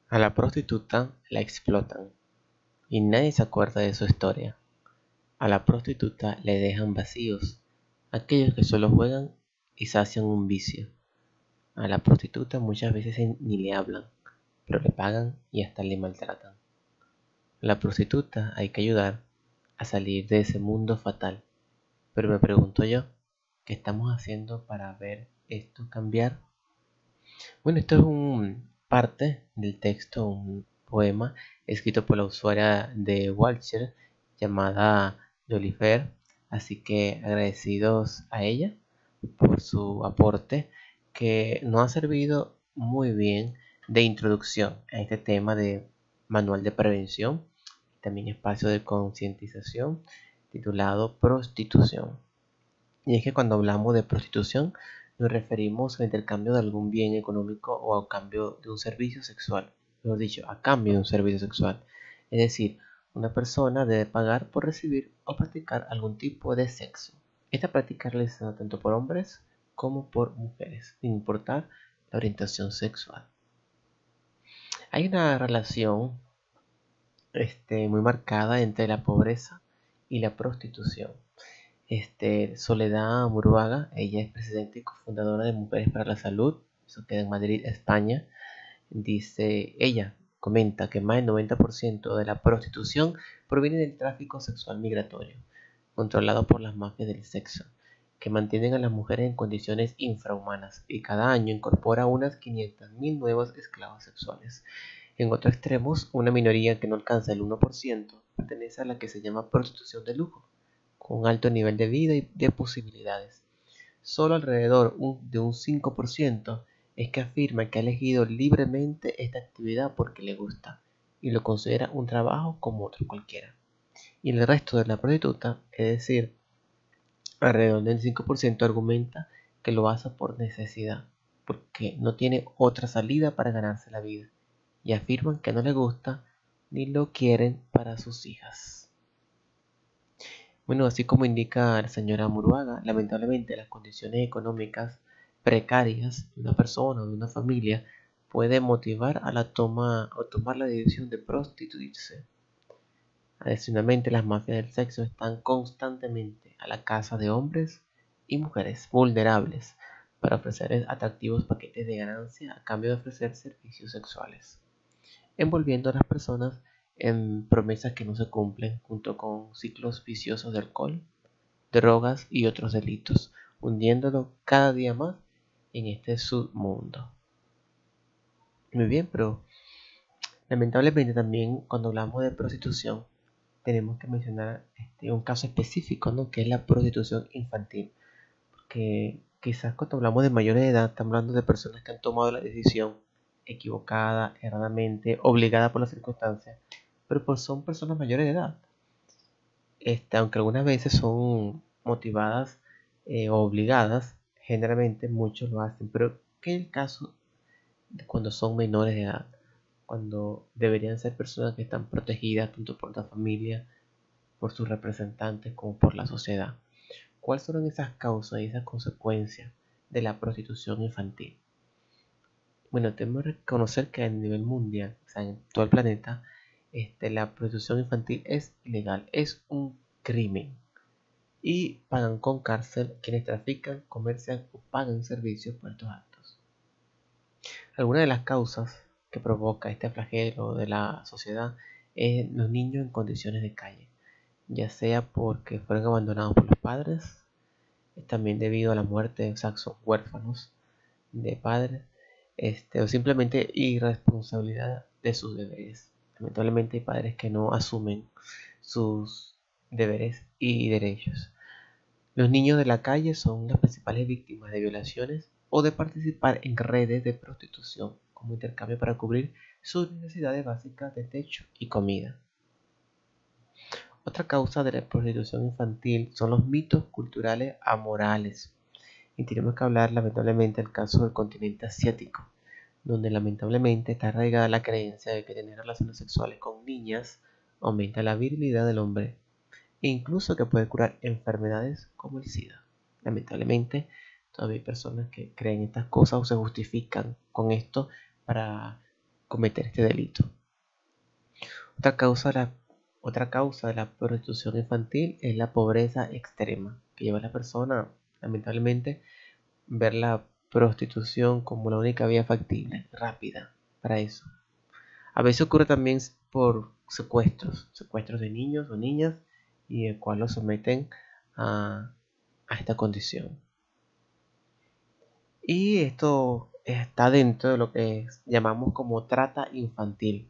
A la prostituta la explotan y nadie se acuerda de su historia. A la prostituta le dejan vacíos aquellos que solo juegan y sacian un vicio. A la prostituta muchas veces ni le hablan, pero le pagan y hasta le maltratan. A la prostituta hay que ayudar a salir de ese mundo fatal. Pero me pregunto yo, ¿qué estamos haciendo para ver esto cambiar? Bueno, esto es un parte del texto, un poema escrito por la usuaria de Walcher llamada Jolifer, así que agradecidos a ella por su aporte que nos ha servido muy bien de introducción a este tema de manual de prevención, también espacio de concientización titulado Prostitución. Y es que cuando hablamos de prostitución nos referimos al intercambio de algún bien económico o a cambio de un servicio sexual. Mejor dicho, a cambio de un servicio sexual. Es decir, una persona debe pagar por recibir o practicar algún tipo de sexo. Esta práctica es realizada tanto por hombres como por mujeres, sin importar la orientación sexual. Hay una relación muy marcada entre la pobreza y la prostitución. Soledad Muruaga, ella es presidenta y cofundadora de Mujeres para la Salud, eso queda en Madrid, España. Dice, ella comenta que más del 90% de la prostitución proviene del tráfico sexual migratorio, controlado por las mafias del sexo, que mantienen a las mujeres en condiciones infrahumanas y cada año incorpora unas 500.000 nuevos esclavos sexuales. En otros extremos, una minoría que no alcanza el 1% pertenece a la que se llama prostitución de lujo, con un alto nivel de vida y de posibilidades. Solo alrededor de un 5% es que afirma que ha elegido libremente esta actividad porque le gusta y lo considera un trabajo como otro cualquiera. Y el resto de la prostituta, es decir, alrededor del 5% argumenta que lo hace por necesidad, porque no tiene otra salida para ganarse la vida, y afirman que no le gusta ni lo quieren para sus hijas. Bueno, así como indica la señora Muruaga, lamentablemente las condiciones económicas precarias de una persona o de una familia puede motivar a la toma o tomar la decisión de prostituirse. Adicionalmente, las mafias del sexo están constantemente a la caza de hombres y mujeres vulnerables para ofrecer atractivos paquetes de ganancia a cambio de ofrecer servicios sexuales, envolviendo a las personas en promesas que no se cumplen, junto con ciclos viciosos de alcohol, drogas y otros delitos, hundiéndolo cada día más en este submundo. Muy bien, pero lamentablemente también cuando hablamos de prostitución tenemos que mencionar un caso específico, ¿no? Que es la prostitución infantil, porque quizás cuando hablamos de mayores de edad estamos hablando de personas que han tomado la decisión equivocada, erradamente, obligada por las circunstancias, pero pues son personas mayores de edad. Aunque algunas veces son motivadas o obligadas, generalmente muchos lo hacen, pero ¿qué es el caso de cuando son menores de edad? Cuando deberían ser personas que están protegidas tanto por la familia, por sus representantes como por la sociedad. ¿Cuáles son esas causas y esas consecuencias de la prostitución infantil? Bueno, tenemos que reconocer que a nivel mundial, o sea, en todo el planeta, la prostitución infantil es ilegal, es un crimen. Y pagan con cárcel quienes trafican, comercian o pagan servicios por estos actos. Algunas de las causas que provoca este flagelo de la sociedad es los niños en condiciones de calle, ya sea porque fueron abandonados por los padres, también debido a la muerte, o sea, son huérfanos de padres, o simplemente irresponsabilidad de sus deberes. Lamentablemente hay padres que no asumen sus deberes y derechos. Los niños de la calle son las principales víctimas de violaciones o de participar en redes de prostitución como intercambio para cubrir sus necesidades básicas de techo y comida. Otra causa de la prostitución infantil son los mitos culturales amorales. Y tenemos que hablar lamentablemente del caso del continente asiático, donde lamentablemente está arraigada la creencia de que tener relaciones sexuales con niñas aumenta la virilidad del hombre e incluso que puede curar enfermedades como el SIDA. Lamentablemente, todavía hay personas que creen estas cosas o se justifican con esto para cometer este delito. Otra causa de la prostitución infantil es la pobreza extrema, que lleva a la persona, lamentablemente, ver la prostitución como la única vía factible, rápida, para eso. A veces ocurre también por secuestros de niños o niñas, y el cual los someten a esta condición. Y esto está dentro de lo que llamamos como trata infantil.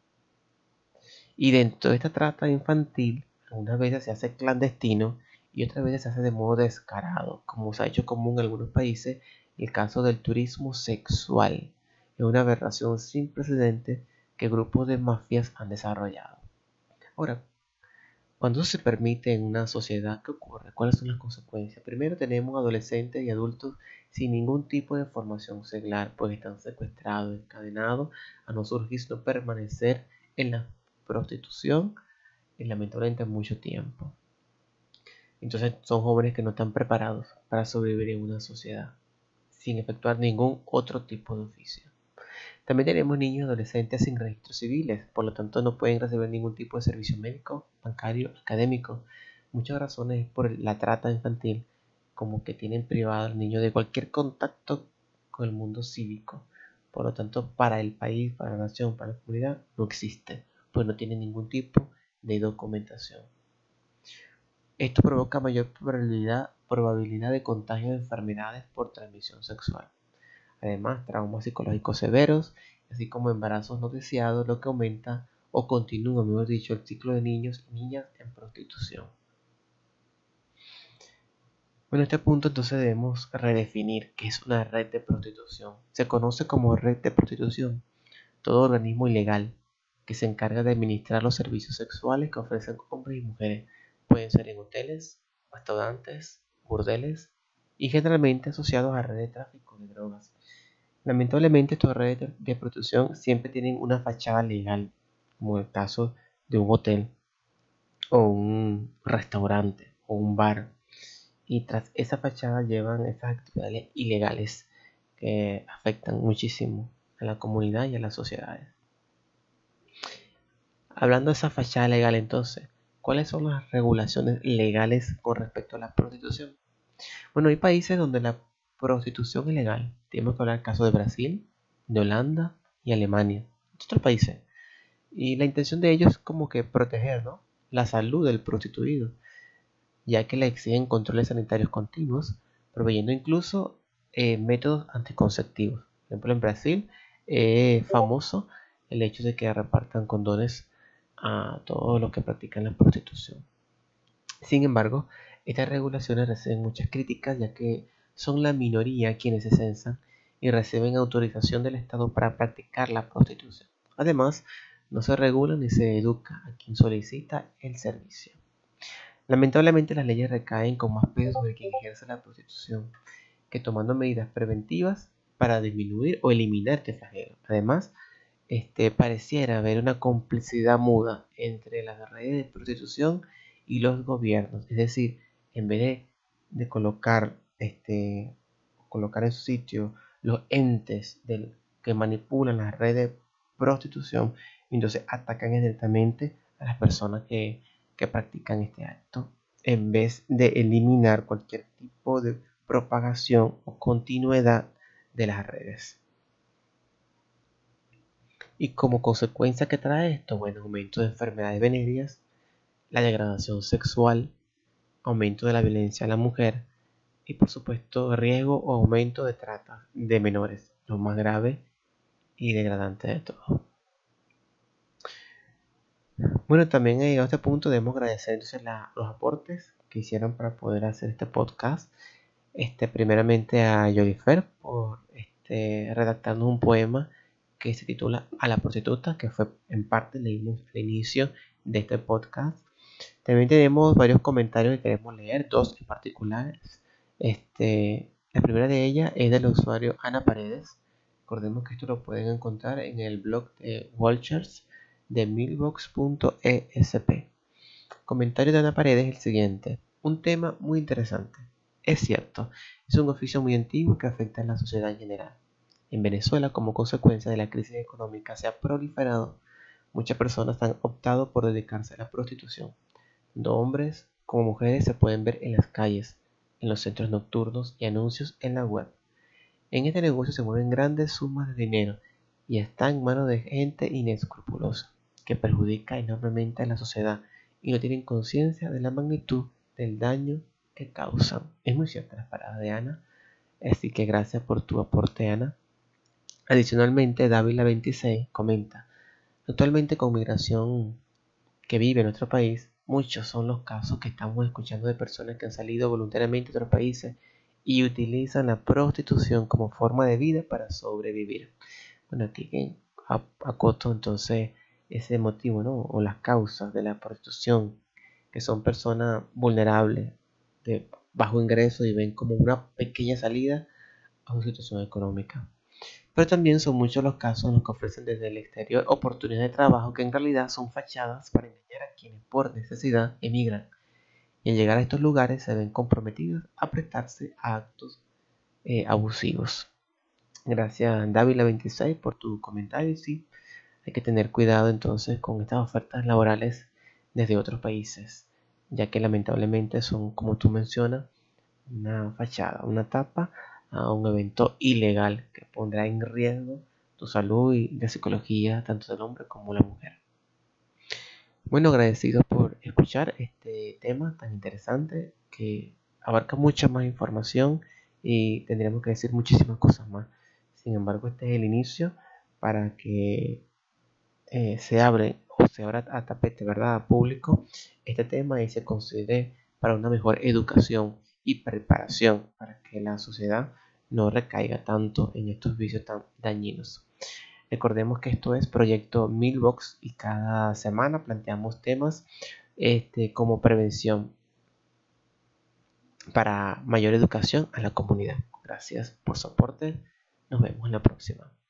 Y dentro de esta trata infantil, algunas veces se hace clandestino y otras veces se hace de modo descarado, como se ha hecho común en algunos países, el caso del turismo sexual. Es una aberración sin precedentes que grupos de mafias han desarrollado. Ahora, cuando se permite en una sociedad, ¿qué ocurre? ¿Cuáles son las consecuencias? Primero tenemos adolescentes y adultos sin ningún tipo de formación seglar, pues están secuestrados, encadenados a no surgir, sino permanecer en la prostitución y lamentablemente mucho tiempo. Entonces son jóvenes que no están preparados para sobrevivir en una sociedad sin efectuar ningún otro tipo de oficio. También tenemos niños y adolescentes sin registros civiles, por lo tanto no pueden recibir ningún tipo de servicio médico, bancario, académico. Muchas razones por la trata infantil, como que tienen privado al niño de cualquier contacto con el mundo cívico. Por lo tanto, para el país, para la nación, para la comunidad, no existe, pues no tiene ningún tipo de documentación. Esto provoca mayor probabilidad de contagio de enfermedades por transmisión sexual. Además, traumas psicológicos severos, así como embarazos no deseados, lo que aumenta o continúa, mejor dicho, el ciclo de niños y niñas en prostitución. Bueno, en este punto entonces debemos redefinir qué es una red de prostitución. Se conoce como red de prostitución todo organismo ilegal que se encarga de administrar los servicios sexuales que ofrecen hombres y mujeres. Pueden ser en hoteles, restaurantes, burdeles y generalmente asociados a redes de tráfico de drogas. Lamentablemente, estas redes de prostitución siempre tienen una fachada legal, como el caso de un hotel o un restaurante o un bar. Y tras esa fachada llevan esas actividades ilegales que afectan muchísimo a la comunidad y a las sociedades. Hablando de esa fachada legal entonces, ¿cuáles son las regulaciones legales con respecto a la prostitución? Bueno, hay países donde la prostitución es legal. Tenemos que hablar del caso de Brasil, de Holanda y Alemania. Otros países. Y la intención de ellos es como que proteger, ¿no?, la salud del prostituido, ya que le exigen controles sanitarios continuos, proveyendo incluso métodos anticonceptivos. Por ejemplo, en Brasil es famoso el hecho de que repartan condones a todos los que practican la prostitución. Sin embargo, estas regulaciones reciben muchas críticas, ya que son la minoría quienes se censan y reciben autorización del Estado para practicar la prostitución. Además, no se regula ni se educa a quien solicita el servicio. Lamentablemente, las leyes recaen con más peso sobre quien ejerce la prostitución que tomando medidas preventivas para disminuir o eliminar este flagelo. Además, pareciera haber una complicidad muda entre las redes de prostitución y los gobiernos. Es decir, en vez de colocar en su sitio los entes que manipulan las redes de prostitución, entonces atacan directamente a las personas que practican este acto, en vez de eliminar cualquier tipo de propagación o continuidad de las redes. Y como consecuencia que trae esto, bueno, aumento de enfermedades venéreas, la degradación sexual, aumento de la violencia a la mujer y por supuesto riesgo o aumento de trata de menores, lo más grave y degradante de todo. Bueno, también llegado a este punto debemos agradecer entonces los aportes que hicieron para poder hacer este podcast. Primeramente a Yolifer por redactarnos un poema que se titula A la prostituta, que fue en parte leímos al inicio de este podcast. También tenemos varios comentarios que queremos leer, dos en particulares. La primera de ellas es del usuario Ana Paredes. Recordemos que esto lo pueden encontrar en el blog de Walchers de milbox.esp. Comentario de Ana Paredes es el siguiente: un tema muy interesante. Es cierto, es un oficio muy antiguo que afecta a la sociedad en general. En Venezuela, como consecuencia de la crisis económica, se ha proliferado. Muchas personas han optado por dedicarse a la prostitución. Tanto hombres como mujeres se pueden ver en las calles, en los centros nocturnos y anuncios en la web. En este negocio se mueven grandes sumas de dinero y está en manos de gente inescrupulosa, que perjudica enormemente a la sociedad y no tienen conciencia de la magnitud del daño que causan. Es muy cierta la palabra de Ana, así que gracias por tu aporte, Ana. Adicionalmente, Dávila26 comenta: actualmente con migración que vive en nuestro país, muchos son los casos que estamos escuchando de personas que han salido voluntariamente de otros países y utilizan la prostitución como forma de vida para sobrevivir. Bueno, aquí acoto entonces ese motivo, ¿no? O las causas de la prostitución, que son personas vulnerables, de bajo ingreso y ven como una pequeña salida a su situación económica. Pero también son muchos los casos en los que ofrecen desde el exterior oportunidades de trabajo que en realidad son fachadas para engañar a quienes por necesidad emigran y al llegar a estos lugares se ven comprometidos a prestarse a actos abusivos. Gracias Dávila26 por tu comentario. Sí, hay que tener cuidado entonces con estas ofertas laborales desde otros países, ya que lamentablemente son, como tú mencionas, una fachada, una tapa a un evento ilegal que pondrá en riesgo tu salud y de psicología tanto del hombre como la mujer. Bueno, agradecidos por escuchar este tema tan interesante que abarca mucha más información y tendríamos que decir muchísimas cosas más. Sin embargo, este es el inicio para que se abre o se abra a tapete, ¿verdad?, a público este tema y se considere para una mejor educación y preparación para que la sociedad no recaiga tanto en estos vicios tan dañinos. Recordemos que esto es Proyecto Milbox y cada semana planteamos temas como prevención para mayor educación a la comunidad. Gracias por su aporte. Nos vemos en la próxima.